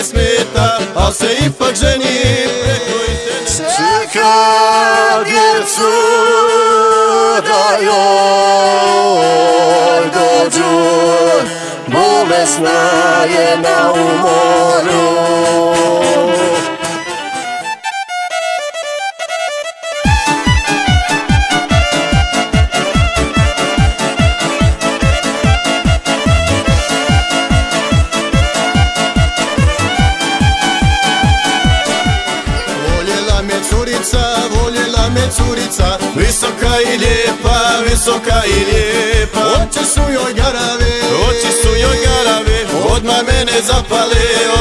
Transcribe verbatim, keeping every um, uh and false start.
smeta, al se ipak ženi preko interneta. Čeka djecu da joj dođu, bolesna je na umoru. Voljela me curica, visoka i lijepa, visoka i lijepa. Oči su joj garave, oči su joj garave, odmah mene zapale,